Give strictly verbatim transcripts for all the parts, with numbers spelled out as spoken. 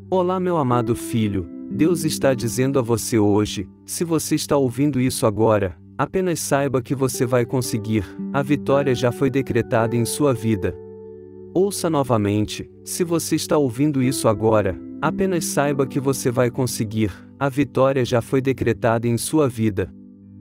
Olá, meu amado filho, Deus está dizendo a você hoje, se você está ouvindo isso agora, apenas saiba que você vai conseguir, a vitória já foi decretada em sua vida. Ouça novamente, se você está ouvindo isso agora, apenas saiba que você vai conseguir, a vitória já foi decretada em sua vida.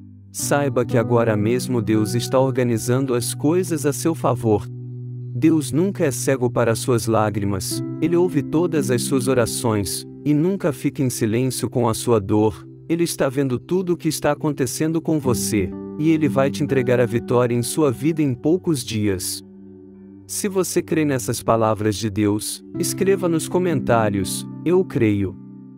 Saiba que agora mesmo Deus está organizando as coisas a seu favor. Deus nunca é cego para suas lágrimas, Ele ouve todas as suas orações, e nunca fica em silêncio com a sua dor. Ele está vendo tudo o que está acontecendo com você, e Ele vai te entregar a vitória em sua vida em poucos dias. Se você crê nessas palavras de Deus, escreva nos comentários, eu creio.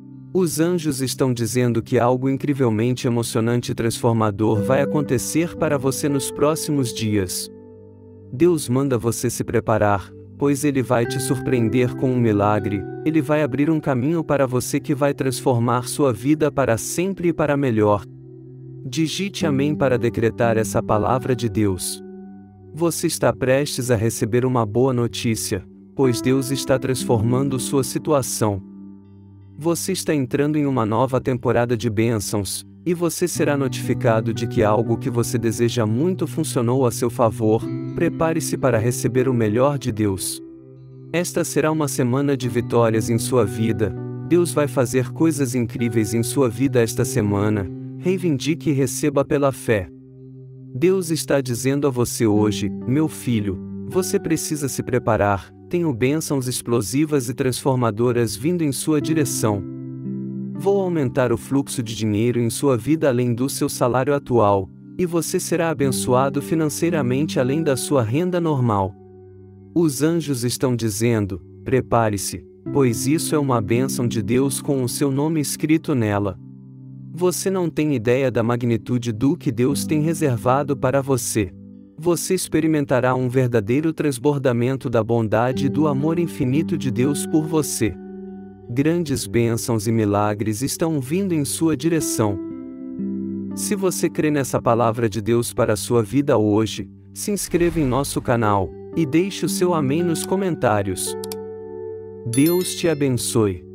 Os anjos estão dizendo que algo incrivelmente emocionante e transformador vai acontecer para você nos próximos dias. Deus manda você se preparar, pois Ele vai te surpreender com um milagre, Ele vai abrir um caminho para você que vai transformar sua vida para sempre e para melhor. Digite amém para decretar essa palavra de Deus. Você está prestes a receber uma boa notícia, pois Deus está transformando sua situação. Você está entrando em uma nova temporada de bênçãos, e você será notificado de que algo que você deseja muito funcionou a seu favor. Prepare-se para receber o melhor de Deus. Esta será uma semana de vitórias em sua vida. Deus vai fazer coisas incríveis em sua vida esta semana. Reivindique e receba pela fé. Deus está dizendo a você hoje, meu filho, você precisa se preparar, tenho bênçãos explosivas e transformadoras vindo em sua direção. Vou aumentar o fluxo de dinheiro em sua vida além do seu salário atual, e você será abençoado financeiramente além da sua renda normal. Os anjos estão dizendo, prepare-se, pois isso é uma bênção de Deus com o seu nome escrito nela. Você não tem ideia da magnitude do que Deus tem reservado para você. Você experimentará um verdadeiro transbordamento da bondade e do amor infinito de Deus por você. Grandes bênçãos e milagres estão vindo em sua direção. Se você crê nessa palavra de Deus para a sua vida hoje, se inscreva em nosso canal, e deixe o seu amém nos comentários. Deus te abençoe.